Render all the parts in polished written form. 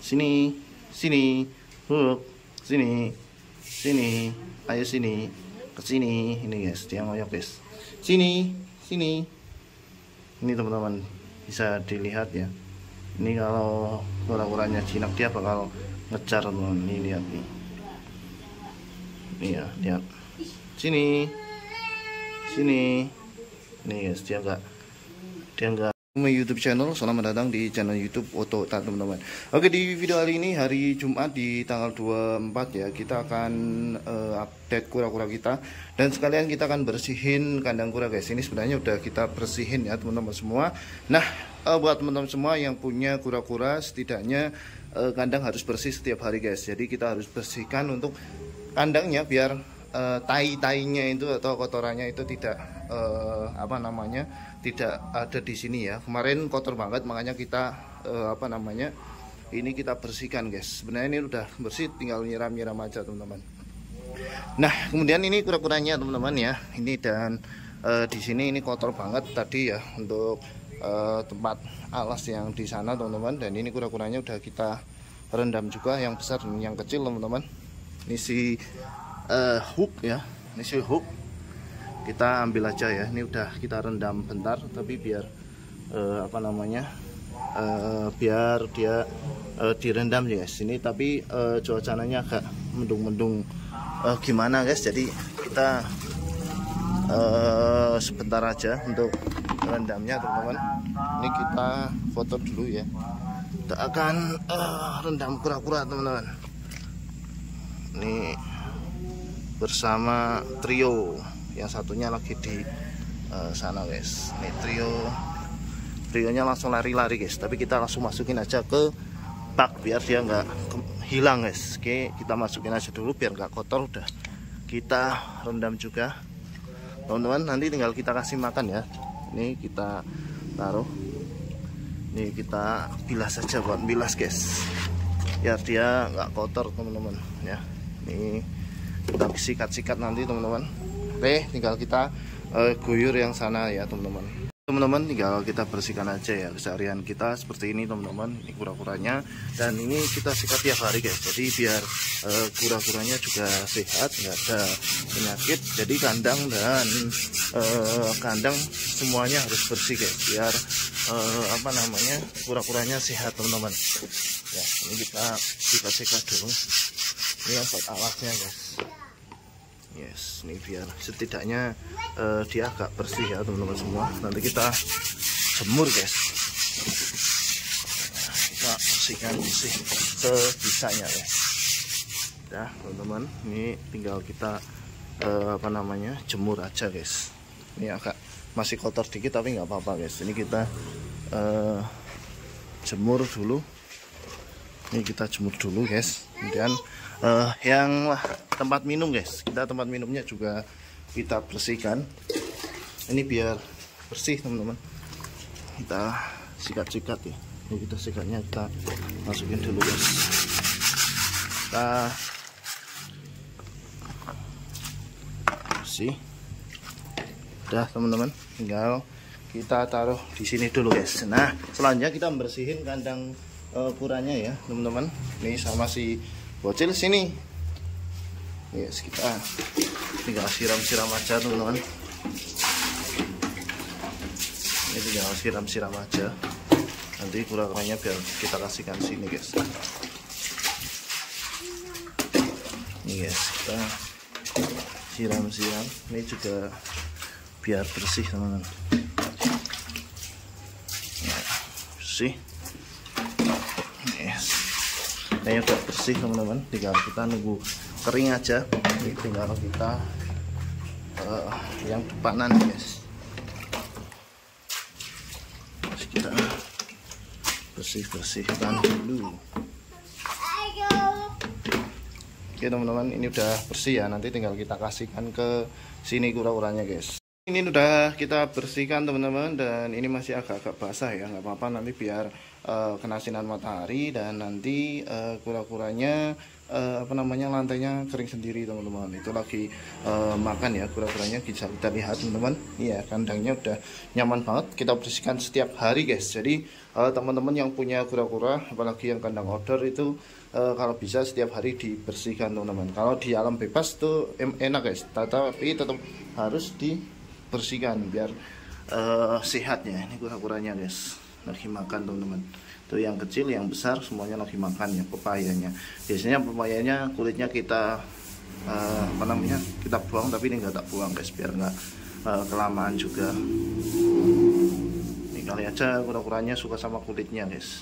sini, sini, Hook, sini, sini, ayo sini, ke sini. Ini guys, dia ngoyok guys. Sini, sini. Ini teman-teman bisa dilihat ya. Ini kalau kura-kuranya jinak dia bakal ngejar teman-teman. Ini lihat nih. Nih ya, lihat. Sini, sini. Nih guys, dia enggak YouTube channel. Selamat datang di channel YouTube Oto teman-teman. Oke, di video kali ini hari Jumat di tanggal 24 ya, kita akan update kura-kura kita dan sekalian kita akan bersihin kandang kura guys. Ini sebenarnya udah kita bersihin ya teman-teman semua. Nah, buat teman-teman semua yang punya kura-kura, setidaknya kandang harus bersih setiap hari guys. Jadi kita harus bersihkan untuk kandangnya biar tai-tainya itu atau kotorannya itu tidak tidak ada di sini ya. Kemarin kotor banget, makanya kita ini kita bersihkan guys. Sebenarnya ini udah bersih, tinggal nyiram-nyiram aja teman-teman. Nah, kemudian ini kura-kuranya teman-teman ya. Ini dan di sini ini kotor banget tadi ya untuk tempat alas yang di sana teman-teman. Dan ini kura-kuranya udah kita rendam juga, yang besar dan yang kecil teman-teman. Ini si Hook ya, ini si Hook. Kita ambil aja ya, ini udah kita rendam bentar, tapi biar biar dia direndam ya guys. Ini tapi cuacanya agak mendung-mendung gimana guys, jadi kita sebentar aja untuk rendamnya teman-teman. Ini kita foto dulu ya. Kita akan rendam kura-kura teman-teman. Ini bersama trio, yang satunya lagi di sana guys. Ini trionya langsung lari-lari guys, tapi kita langsung masukin aja ke bak biar dia nggak hilang guys. Oke, kita masukin aja dulu biar nggak kotor. Udah kita rendam juga teman-teman, nanti tinggal kita kasih makan ya. Ini kita taruh, ini kita bilas saja, buat bilas guys biar dia nggak kotor teman-teman ya. Ini kita sikat-sikat nanti teman-teman. Oke, tinggal kita guyur yang sana ya teman-teman. Teman-teman, tinggal kita bersihkan aja ya keseharian kita seperti ini teman-teman. Ini kura-kuranya, dan ini kita sikat tiap hari guys. Jadi biar kura-kuranya juga sehat, nggak ada penyakit. Jadi kandang dan kandang semuanya harus bersih guys, biar kura-kuranya sehat teman-teman. Ya, ini kita sikat-sikat dulu. Ini yang buat alasnya guys. Yes, ini biar setidaknya dia agak bersih ya teman-teman semua. Nanti kita jemur guys. Kita bersihkan sebisanya guys. Udah teman-teman, ini tinggal kita jemur aja guys. Ini agak masih kotor dikit tapi nggak apa-apa guys. Ini kita jemur dulu. Ini kita jemur dulu guys. Kemudian yang tempat minum guys, kita tempat minumnya juga kita bersihkan. Ini biar bersih teman-teman. Kita sikat-sikat ya. Ini kita sikatnya kita masukin dulu guys. Kita bersih. Udah teman-teman, tinggal kita taruh di sini dulu guys. Nah, selanjutnya kita membersihin kandang kuranya ya teman-teman. Ini sama si bocil sini. Yes, kita tinggal siram-siram aja teman-teman. Ini tinggal siram-siram aja. Nanti kura-kuranya biar kita kasihkan sini guys. Ini guys, kita siram-siram. Ini juga biar bersih teman-teman. Nah, bersih. Yes. Ini udah bersih teman-teman, tinggal kita nunggu kering aja. Ini tinggal kita yang depanan guys. Terus kita bersihkan dulu. Oke teman-teman, ini udah bersih ya. Nanti tinggal kita kasihkan ke sini kura-kuranya guys. Ini udah kita bersihkan teman-teman, dan ini masih agak-agak basah ya, nggak apa-apa, nanti biar kena sinar matahari, dan nanti kura-kuranya lantainya kering sendiri teman-teman. Itu lagi makan ya kura-kuranya, bisa kita lihat teman-teman. Iya, kandangnya udah nyaman banget, kita bersihkan setiap hari guys. Jadi teman-teman yang punya kura-kura, apalagi yang kandang outdoor itu kalau bisa setiap hari dibersihkan teman-teman. Kalau di alam bebas tuh enak guys, tapi tetap harus dibersihkan biar sehatnya. Ini kura-kuranya guys, lagi makan teman-teman. Itu yang kecil, yang besar semuanya lagi makan ya pepayanya. Biasanya pepayanya kulitnya kita kita buang, tapi ini nggak tak buang guys, biar nggak kelamaan juga. Ini kali aja kura-kuranya suka sama kulitnya guys.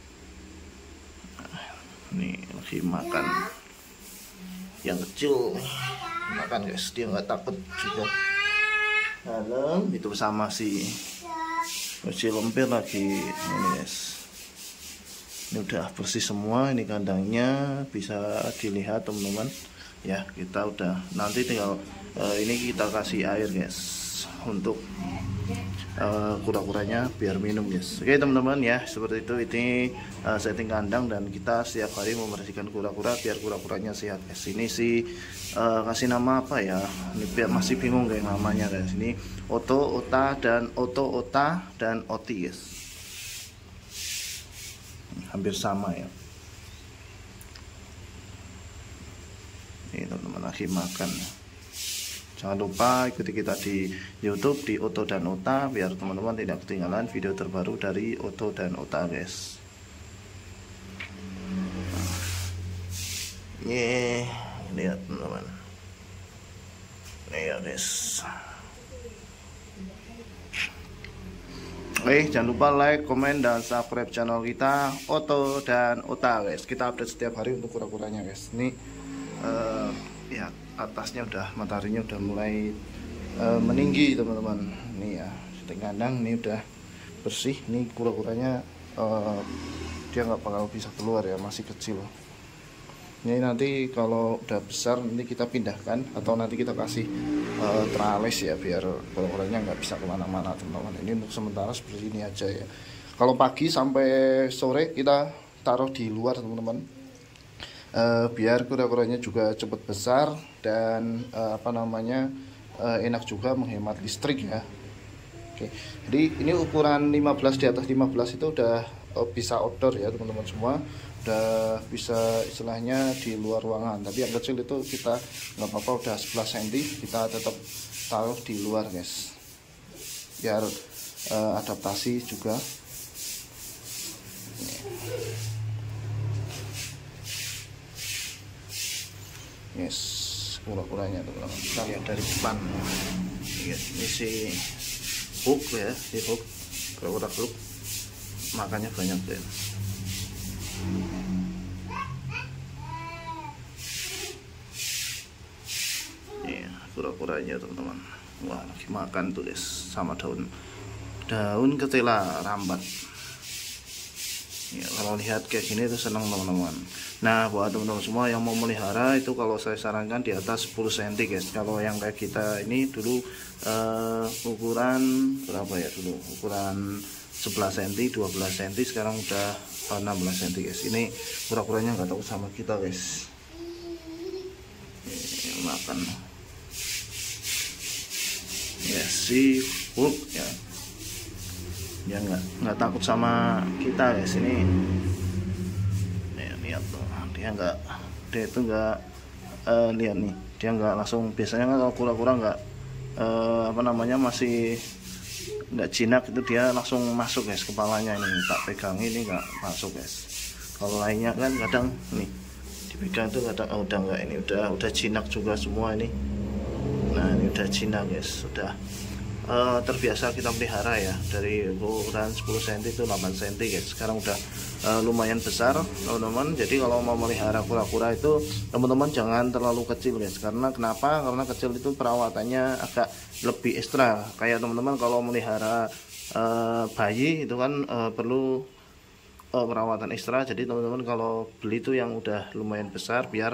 Ini lagi makan, yang kecil makan guys, dia nggak takut juga. Dalam itu sama si lempir lagi ini guys. Ini udah bersih semua, ini kandangnya bisa dilihat teman-teman ya. Kita udah, nanti tinggal ini kita kasih air guys untuk kura-kuranya biar minum guys. Oke teman-teman ya, seperti itu. Ini setting kandang, dan kita setiap hari membersihkan kura-kura biar kura-kuranya sehat guys. Ini sih kasih nama apa ya, ini biar masih bingung kayak namanya guys. Ini Oto, Ota, dan Oti guys, hampir sama ya. Ini teman-teman lagi makan. Jangan lupa ikuti kita di YouTube di Oto dan Ota biar teman-teman tidak ketinggalan video terbaru dari Oto dan Ota guys. Lihat teman-teman. Nih ya guys. Oke, jangan lupa like, komen, dan subscribe channel kita Oto dan Ota guys. Kita update setiap hari untuk kura-kuranya guys. Ini ya atasnya udah, mataharinya udah mulai meninggi teman-teman. Ini ya setting kandang, ini udah bersih. Ini kura-kuranya dia nggak bakal bisa keluar ya, masih kecil. Ini nanti kalau udah besar nanti kita pindahkan, atau nanti kita kasih teralis ya, biar kura-kuranya nggak bisa kemana-mana teman-teman. Ini untuk sementara seperti ini aja ya. Kalau pagi sampai sore kita taruh di luar teman-teman, biar kura-kuranya juga cepat besar dan enak juga, menghemat listrik ya. Oke, jadi ini ukuran 15, di atas 15 itu udah bisa outdoor ya teman-teman semua, udah bisa istilahnya di luar ruangan. Tapi yang kecil itu kita nggak apa-apa, udah 11 cm kita tetap taruh di luar guys, biar adaptasi juga. Yes, kura-kuranya teman-teman, kita lihat dari depan. Yes, ini si hook ya, si hook, kura-kura hook makannya banyak deh. Iya, kura-kuranya teman-teman. Wah, lagi makan tuh guys, sama daun ketela rambat. Ya, kalau lihat kayak gini itu senang teman-teman. Nah, buat teman-teman semua yang mau melihara itu, kalau saya sarankan di atas 10 cm guys. Kalau yang kayak kita ini dulu ukuran berapa ya dulu? Ukuran 11 cm, 12 cm, sekarang udah 16 cm guys. Ini kura-kuranya nggak tahu sama kita guys. Ini makan. Ya, si hook ya. Dia nggak takut sama kita guys. Ini lihat tuh, dia itu nggak lihat nih, dia nggak langsung. Biasanya kan kalau kura-kura nggak masih nggak jinak itu, dia langsung masuk guys kepalanya. Ini tak pegang, ini nggak masuk guys. Kalau lainnya kan kadang nih dipegang itu kadang udah nggak, ini udah jinak juga semua ini. Nah, ini udah jinak guys, sudah terbiasa kita pelihara ya. Dari ukuran 10 cm itu 8 cm guys, sekarang udah lumayan besar teman-teman. Jadi kalau mau melihara kura-kura itu teman-teman jangan terlalu kecil guys. Karena kenapa? Karena kecil itu perawatannya agak lebih ekstra. Kayak teman-teman kalau melihara bayi itu kan perlu perawatan ekstra. Jadi teman-teman kalau beli itu yang udah lumayan besar, biar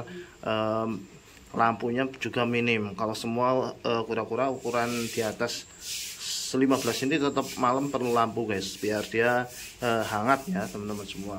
lampunya juga minim. Kalau semua kura-kura ukuran di atas 15 cm tetap malam perlu lampu guys, biar dia hangat ya teman-teman semua.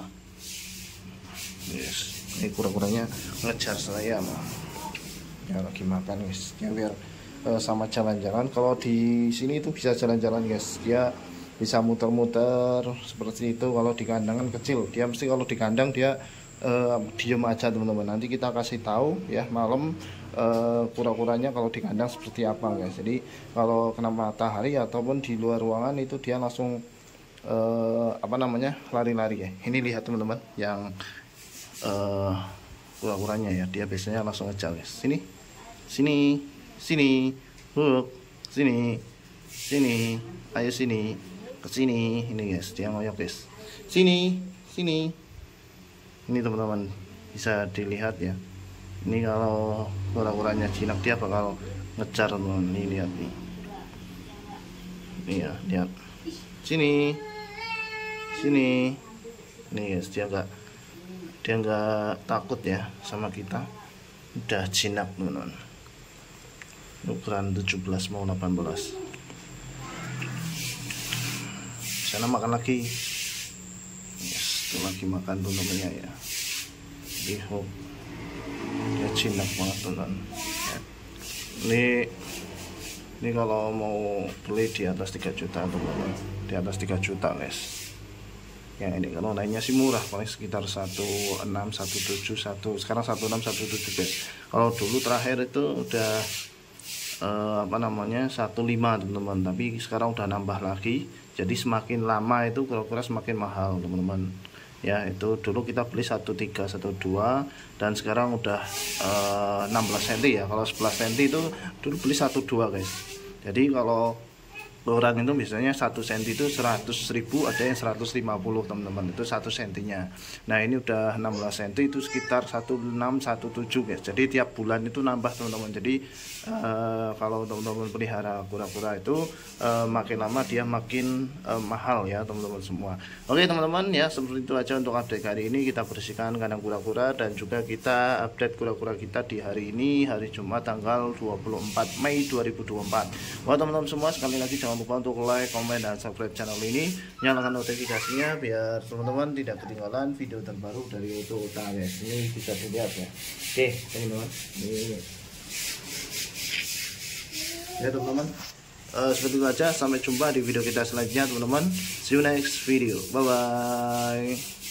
Yes. Ini kura-kuranya ngejar saya ya, lagi makan guys ya, biar sama jalan-jalan. Kalau di sini itu bisa jalan-jalan guys, dia bisa muter-muter seperti itu. Kalau di kandang kan kecil, dia mesti kalau di kandang dia diem aja teman-teman. Nanti kita kasih tahu ya malam kura-kuranya kalau di kandang seperti apa guys. Jadi kalau kena matahari ataupun di luar ruangan itu dia langsung lari-lari ya. Ini lihat teman-teman yang kura-kuranya ya, dia biasanya langsung ngejar guys. Sini, sini, sini, sini, sini, ayo sini, ke sini. Ini guys, dia ngoyok guys. Sini, sini. Ini teman-teman bisa dilihat ya. Ini kalau kura-kuranya jinak dia bakal ngejar teman-teman. Ini lihat nih. Ini ya, lihat. Sini, sini. Ini guys, dia nggak takut ya sama kita. Udah jinak teman-teman. Ukuran 17 mau 18. Sana makan lagi. Yes, itu lagi makan teman-temannya ya. Lihat, dia jinak banget teman-teman. Ini kalau mau beli di atas 3 juta teman-teman. Di atas 3 juta guys. Yang ini kalau lainnya sih murah, paling sekitar 16, 17, sekarang 16, 17 guys. Kalau dulu terakhir itu udah 15 teman-teman, tapi sekarang udah nambah lagi. Jadi semakin lama itu kura-kura semakin mahal teman-teman ya. Itu dulu kita beli 13, 12 dan sekarang udah 16 cm ya. Kalau 11 cm itu dulu beli 12 guys. Jadi kalau orang itu biasanya 1 cm itu 100.000, ada yang 150 teman-teman, itu 1 cm-nya. Nah ini udah 16 cm itu sekitar 16, 17 guys. Jadi tiap bulan itu nambah teman-teman. Jadi kalau teman-teman pelihara kura-kura itu makin lama dia makin mahal ya teman-teman semua. Oke teman-teman ya, seperti itu aja untuk update hari ini. Kita bersihkan kandang kura-kura dan juga kita update kura-kura kita di hari ini, hari Jumat tanggal 24 Mei 2024. Wah teman-teman semua, sekali lagi jangan lupa untuk like, komen, dan subscribe channel ini. Nyalakan notifikasinya biar teman-teman tidak ketinggalan video terbaru dari YouTube guys. Ini bisa dilihat ya. Oke teman-teman, ini ya teman-teman, seperti itu aja. Sampai jumpa di video kita selanjutnya teman-teman. See you next video. Bye bye.